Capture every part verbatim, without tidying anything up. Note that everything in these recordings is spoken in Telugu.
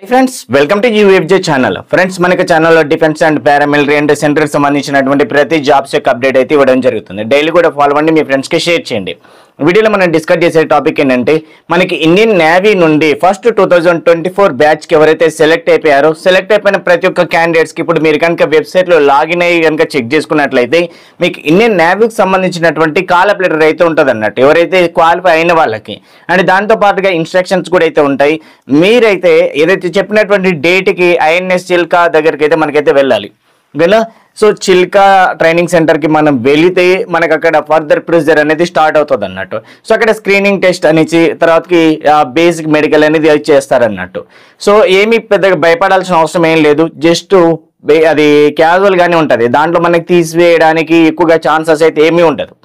Friends welcome to UFJ channel. Friends మనకి ఛానల్లో defence and paramilitary and central సంబంధించినటువంటి ప్రతి జాబ్స్ యొక్క అప్డేట్ అయితే ఇవ్వడం జరుగుతుంది. డైలీ కూడా ఫాలో అవ్వండి, మీ ఫ్రెండ్స్కి షేర్ చేయండి. వీడియోలో మనం డిస్కస్ చేసే టాపిక్ ఏంటంటే మనకి ఇండియన్ నేవీ నుండి first two thousand twenty four బ్యాచ్కి ఎవరైతే సెలెక్ట్ అయిపోయారో సెలెక్ట్ అయిపోయిన ప్రతి ఒక్క క్యాండిడేట్స్కి ఇప్పుడు మీరు కనుక వెబ్సైట్లో లాగిన్ అయ్యి కనుక చెక్ చేసుకున్నట్లయితే మీకు ఇండియన్ నేవీకి సంబంధించినటువంటి కాల్ అప్ లెటర్ అయితే ఉంటుంది అన్నట్టు, ఎవరైతే క్వాలిఫై అయిన వాళ్ళకి. అండ్ దాంతో పాటుగా ఇన్స్ట్రక్షన్స్ కూడా అయితే ఉంటాయి. మీరైతే ఏదైతే చెప్పినటువంటి డేట్కి ఐఎన్ఎస్ చిల్కా దగ్గరికి అయితే మనకైతే వెళ్ళాలి ఓకేనా. సో చిల్కా ట్రైనింగ్ సెంటర్కి మనం వెళితే మనకు అక్కడ ఫర్దర్ ప్రొసీజర్ అనేది స్టార్ట్ అవుతుంది అన్నట్టు. సో అక్కడ స్క్రీనింగ్ టెస్ట్ అనేసి తర్వాతకి బేసిక్ మెడికల్ అనేది చేస్తారన్నట్టు. సో ఏమీ పెద్దగా భయపడాల్సిన అవసరం ఏం లేదు, జస్ట్ అది క్యాజువల్గానే ఉంటుంది. దాంట్లో మనకి తీసివేయడానికి ఎక్కువగా ఛాన్సెస్ అయితే ఏమీ ఉండదు.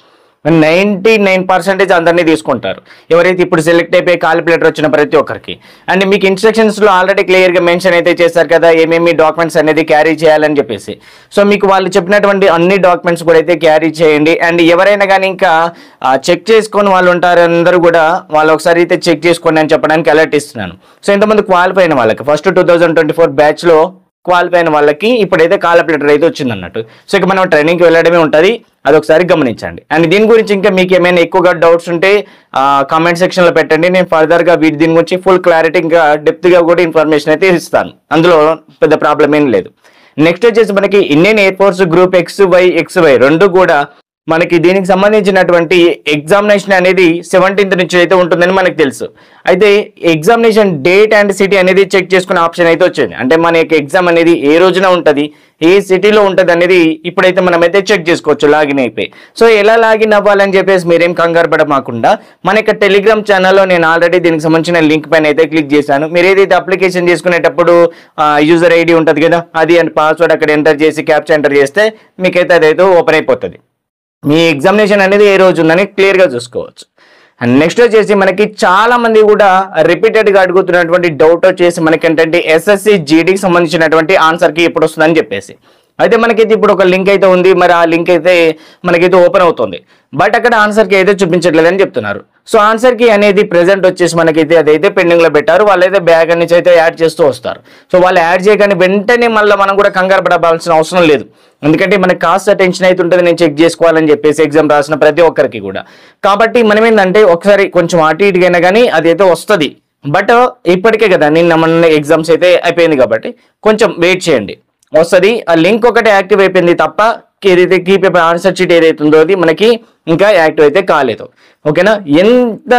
నైంటీ నైన్ పర్సెంటేజ్ అందరినీ తీసుకుంటారు ఎవరైతే ఇప్పుడు సెలెక్ట్ అయిపోయి కాలిక్యులేటర్ వచ్చిన ప్రతి ఒక్కరికి. అండ్ మీకు ఇన్స్ట్రక్షన్స్లో ఆల్రెడీ క్లియర్గా మెన్షన్ అయితే చేశారు కదా ఏమేమి డాక్యుమెంట్స్ అనేది క్యారీ చేయాలని చెప్పేసి. సో మీకు వాళ్ళు చెప్పినటువంటి అన్ని డాక్యుమెంట్స్ కూడా అయితే క్యారీ చేయండి. అండ్ ఎవరైనా కానీ ఇంకా చెక్ చేసుకొని వాళ్ళు ఉంటారు, అందరూ కూడా వాళ్ళు ఒకసారి అయితే చెక్ చేసుకోండి అని చెప్పడానికి అలర్ట్ ఇస్తున్నాను. సో ఇంతమంది క్వాలిఫై అయిన వాళ్ళకి first two thousand twenty four బ్యాచ్లో క్వాలిఫై అయిన వాళ్ళకి ఇప్పుడైతే కాల్ అప్ లెటర్ అయితే వచ్చింది అన్నట్టు. సో ఇక మనం ట్రైనింగ్కి వెళ్ళడమే ఉంటుంది, అది ఒకసారి గమనించండి. అండ్ దీని గురించి ఇంకా మీకు ఏమైనా ఎక్కువగా డౌట్స్ ఉంటే కామెంట్ సెక్షన్లో పెట్టండి. నేను ఫర్దర్గా వీటి దీని గురించి ఫుల్ క్లారిటీ ఇంకా డెప్త్గా కూడా ఇన్ఫర్మేషన్ అయితే ఇస్తాను, అందులో పెద్ద ప్రాబ్లం ఏం లేదు. నెక్స్ట్ వచ్చేసి మనకి Indian Air Force group X Y X Y రెండు కూడా మనకి దీనికి సంబంధించినటువంటి ఎగ్జామినేషన్ అనేది సెవెంటీన్త్ నుంచి అయితే ఉంటుందని మనకు తెలుసు. అయితే ఎగ్జామినేషన్ డేట్ అండ్ సిటీ అనేది చెక్ చేసుకునే ఆప్షన్ అయితే వచ్చింది. అంటే మన యొక్క ఎగ్జామ్ అనేది ఏ రోజున ఉంటుంది, ఏ సిటీలో ఉంటుంది అనేది ఇప్పుడైతే మనమైతే చెక్ చేసుకోవచ్చు లాగిన్ అయిపోయి. సో ఎలా లాగిన్ అవ్వాలని చెప్పేసి మీరేం కంగారు పడమాకుండా మన యొక్క టెలిగ్రామ్ ఛానల్లో నేను ఆల్రెడీ దీనికి సంబంధించిన లింక్ పైన అయితే క్లిక్ చేశాను. మీరు ఏదైతే అప్లికేషన్ చేసుకునేటప్పుడు యూజర్ ఐడి ఉంటుంది కదా, అది అండ్ పాస్వర్డ్ అక్కడ ఎంటర్ చేసి క్యాప్చా ఎంటర్ చేస్తే మీకైతే అదైతే ఓపెన్ అయిపోతుంది. మీ ఎగ్జామినేషన్ అనేది ఏ రోజు ఉందని క్లియర్గా చూసుకోవచ్చు. అండ్ నెక్స్ట్ వచ్చేసి మనకి చాలా మంది కూడా రిపీటెడ్గా అడుగుతున్నటువంటి డౌట్ వచ్చేసి మనకి ఏంటంటే ఎస్ఎస్సి జీడీకి సంబంధించినటువంటి ఆన్సర్కి ఎప్పుడు వస్తుందని చెప్పేసి. అయితే మనకైతే ఇప్పుడు ఒక లింక్ అయితే ఉంది, మరి ఆ లింక్ అయితే మనకైతే ఓపెన్ అవుతుంది, బట్ అక్కడ ఆన్సర్కి అయితే చూపించట్లేదని చెప్తున్నారు. సో ఆన్సర్కి అనేది ప్రెజెంట్ వచ్చేసి మనకైతే అదైతే పెండింగ్లో పెట్టారు, వాళ్ళైతే బ్యాగ్ నుంచి అయితే యాడ్ చేస్తూ వస్తారు. సో వాళ్ళు యాడ్ చేయగానే వెంటనే మళ్ళీ మనం కూడా కంగారు పడాల్సిన అవసరం లేదు, ఎందుకంటే మనకి కాస్ట్ టెన్షన్ అయితే ఉంటుంది నేను చెక్ చేసుకోవాలని చెప్పేసి ఎగ్జామ్ రాసిన ప్రతి ఒక్కరికి కూడా. కాబట్టి మనం ఏంటంటే ఒకసారి కొంచెం అటు ఇటుకైనా కానీ అది అయితే వస్తుంది. బట్ ఇప్పటికే కదా నిన్న మన ఎగ్జామ్స్ అయితే అయిపోయింది కాబట్టి కొంచెం వెయిట్ చేయండి, వస్తుంది. ఆ లింక్ ఒకటే యాక్టివ్ అయిపోయింది తప్ప ఏదైతే కీ పేపర్ ఆన్సర్ షీట్ ఏదైతే ఉందో అది మనకి ఇంకా యాక్టివ్ అయితే కాలేదు ఓకేనా. ఎంత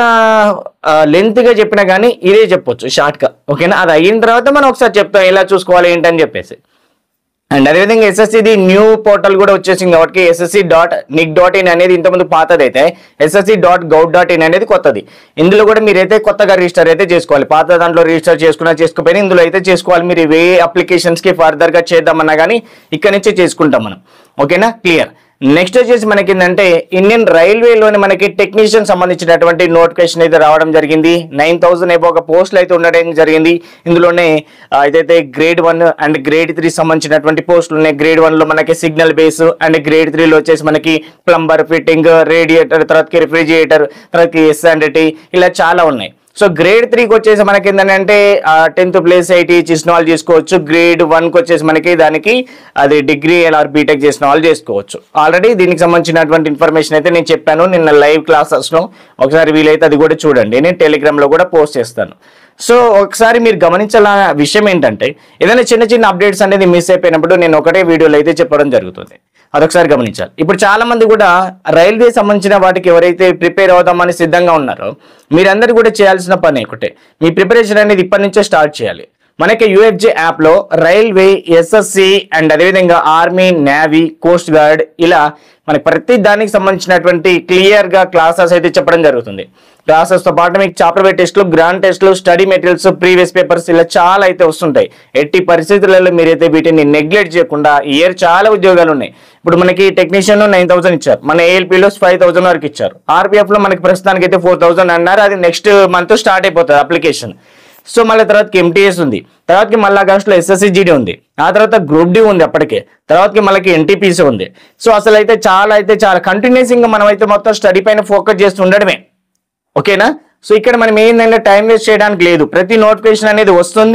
లెంత్గా చెప్పినా కానీ ఇదే చెప్పొచ్చు షార్ట్గా ఓకేనా. అది అయిన తర్వాత మనం ఒకసారి చెప్తాం ఎలా చూసుకోవాలి ఏంటని చెప్పేసి. అండ్ అదేవిధంగా ఎస్ఎస్సిది న్యూ పోర్టల్ కూడా వచ్చేసింది కాబట్టి SSC dot nic dot in అనేది ఇంతకుముందు పాతది అయితే SSC dot gov dot in అనేది కొత్తది. ఇందులో కూడా మీరైతే కొత్తగా రిజిస్టర్ అయితే చేసుకోవాలి. పాత దాంట్లో రిజిస్టర్ చేసుకున్నా చేసుకోకపోయినా ఇందులో అయితే చేసుకోవాలి. మీరు ఏ అప్లికేషన్స్కి ఫర్దర్గా చేద్దామన్నా కానీ ఇక్కడ నుంచే చేసుకుంటాం మనం ఓకేనా. క్లియర్. నెక్స్ట్ వచ్చేసి మనకి ఏంటంటే ఇండియన్ రైల్వేలోని మనకి టెక్నీషియన్ సంబంధించినటువంటి నోటిఫికేషన్ అయితే రావడం జరిగింది. నైన్ థౌసండ్ ఏవో ఒక పోస్టులు అయితే ఉండడం జరిగింది. ఇందులోనే ఏదైతే grade one and grade three సంబంధించినటువంటి పోస్టులు ఉన్నాయి. గ్రేడ్ వన్లో మనకి సిగ్నల్ బేస్ అండ్ గ్రేడ్ త్రీలో వచ్చేసి మనకి ప్లంబర్, ఫిట్టింగ్, రేడియేటర్, తర్వాతకి రిఫ్రిజిరేటర్, తర్వాతకి ఎస్ అండ్ టీ, ఇలా చాలా ఉన్నాయి. సో గ్రేడ్ త్రీకి వచ్చేసి మనకి ఏంటంటే టెన్త్ ప్లేస్ ఐటీ చేసిన వాళ్ళు చేసుకోవచ్చు. గ్రేడ్ వన్కి వచ్చేసి మనకి దానికి అది డిగ్రీ ఆర్ బీటెక్ చేసిన వాళ్ళు చేసుకోవచ్చు. ఆల్రెడీ దీనికి సంబంధించినటువంటి ఇన్ఫర్మేషన్ అయితే నేను చెప్పాను నిన్న లైవ్ క్లాసెస్లో, ఒకసారి వీలైతే అది కూడా చూడండి, నేను టెలిగ్రామ్లో కూడా పోస్ట్ చేస్తాను. సో ఒకసారి మీరు గమనించాలన్న విషయం ఏంటంటే ఏదైనా చిన్న చిన్న అప్డేట్స్ అనేది మిస్ అయిపోయినప్పుడు నేను ఒకటే వీడియోలో అయితే చెప్పడం జరుగుతుంది, అదొకసారి గమనించాలి. ఇప్పుడు చాలా మంది కూడా రైల్వే సంబంధించిన వాటికి ఎవరైతే ప్రిపేర్ అవుదామని సిద్ధంగా ఉన్నారో మీరందరూ కూడా చేయాల్సిన పని ఒకటే, మీ ప్రిపరేషన్ అనేది ఇప్పటి నుంచే స్టార్ట్ చేయాలి. మనకి యూఎఫ్జే యాప్లో రైల్వే, ఎస్ఎస్సి అండ్ అదేవిధంగా ఆర్మీ, నేవీ, కోస్ట్ గార్డ్ ఇలా మనకి ప్రతి దానికి సంబంధించినటువంటి క్లియర్గా క్లాసెస్ అయితే చెప్పడం జరుగుతుంది. క్లాసెస్తో పాటు మీకు చాప్టర్ వైజ్ టెస్టులు, గ్రాండ్ టెస్టులు, స్టడీ మెటీరియల్స్, ప్రీవియస్ పేపర్స్ ఇలా చాలా అయితే వస్తుంటాయి. ఎట్టి పరిస్థితులలో మీరైతే వీటిని నెగ్లెక్ట్ చేయకుండా ఇయర్ చాలా ఉద్యోగాలు ఉన్నాయి. ఇప్పుడు మనకి టెక్నీషియన్ నైన్ థౌసండ్ ఇచ్చారు, మన ఏఎల్పీలో ఫైవ్ థౌసండ్ వరకు ఇచ్చారు. ఆర్పిఎఫ్లో మనకి ప్రస్తుతానికి అయితే ఫోర్ థౌసండ్ అన్నారు, అది నెక్స్ట్ మంత్ స్టార్ట్ అయిపోతుంది అప్లికేషన్. సో మళ్ళీ తర్వాతకి ఎంటీఎస్ ఉంది, తర్వాతకి మళ్ళీ ఆగస్టులో ఎస్ఎస్సి జీడీ ఉంది, ఆ తర్వాత గ్రూప్ డి ఉంది అప్పటికే, తర్వాతకి మళ్ళీ ఎన్టీపీసీ ఉంది. సో అసలు అయితే చాలా అయితే చాలా కంటిన్యూసింగ్గా మనం అయితే మొత్తం స్టడీ పైన ఫోకస్ చేస్తూ ఉండడమే ఓకేనా. సో ఇక్కడ మనం ఏంటంటే టైం వేస్ట్ చేయడానికి లేదు, ప్రతి నోటిఫికేషన్ అనేది వస్తుంది,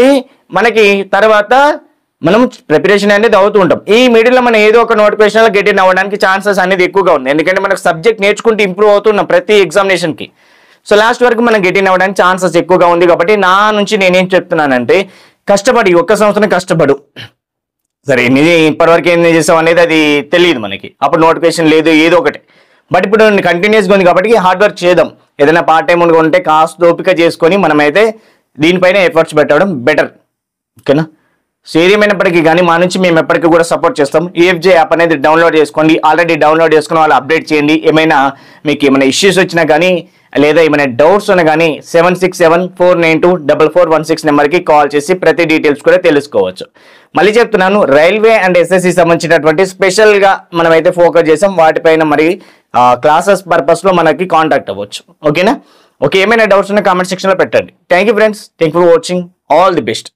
మనకి తర్వాత మనం ప్రిపరేషన్ అనేది అవుతూ ఉంటాం. ఈ మిడిల్లో మనం ఏదో ఒక నోటిఫికేషన్లో గెట్ ఇన్ అవ్వడానికి ఛాన్సెస్ అనేది ఎక్కువగా ఉంది. ఎందుకంటే మనకు సబ్జెక్ట్ నేర్చుకుంటూ ఇంప్రూవ్ అవుతున్నాం ప్రతి ఎగ్జామినేషన్కి. సో లాస్ట్ వరకు మనం గెట్ ఇన్ అవ్వడానికి ఛాన్సెస్ ఎక్కువగా ఉంది. కాబట్టి నా నుంచి నేనేం చెప్తున్నానంటే కష్టపడి ఒక్క సంవత్సరం కష్టపడు. సరే ఎన్ని ఇప్పటివరకు ఏం చేసాం అనేది అది తెలియదు మనకి, అప్పుడు నోటిఫికేషన్ లేదు ఏదో ఒకటి. బట్ ఇప్పుడు కంటిన్యూస్గా ఉంది కాబట్టి హార్డ్ వర్క్ చేద్దాం. ఏదైనా పార్ట్ టైం ఉంటే కాస్త ఓపిక చేసుకొని మనమైతే దీనిపైన ఎఫర్ట్స్ పెట్టడం బెటర్. ఓకేనా? సో ఏదేమైనప్పటికీ కానీ మా నుంచి మేము ఎప్పటికీ కూడా సపోర్ట్ చేస్తాం. ఈఎఫ్జే యాప్ అనేది డౌన్లోడ్ చేసుకోండి. ఆల్రెడీ డౌన్లోడ్ చేసుకుని వాళ్ళు అప్డేట్ చేయండి. ఏమైనా మీకు ఏమైనా ఇష్యూస్ వచ్చినా కానీ లేదా ఏమైనా డౌట్స్ ఉన్నా కానీ seven six seven four nine two double four one six నెంబర్కి కాల్ చేసి ప్రతి డీటెయిల్స్ కూడా తెలుసుకోవచ్చు. మళ్ళీ చెప్తున్నాను, రైల్వే అండ్ ఎస్ఎస్సి సంబంధించినటువంటి స్పెషల్గా మనమైతే ఫోకస్ చేసాం. వాటిపైన మరి క్లాసెస్ పర్పస్లో మనకి కాంటాక్ట్ అవ్వచ్చు. ఓకేనా? ఓకే, ఏమైనా డౌట్స్ ఉన్నా కామెంట్ సెక్షన్లో పెట్టండి. Thank you friends, thank you for watching. All the best.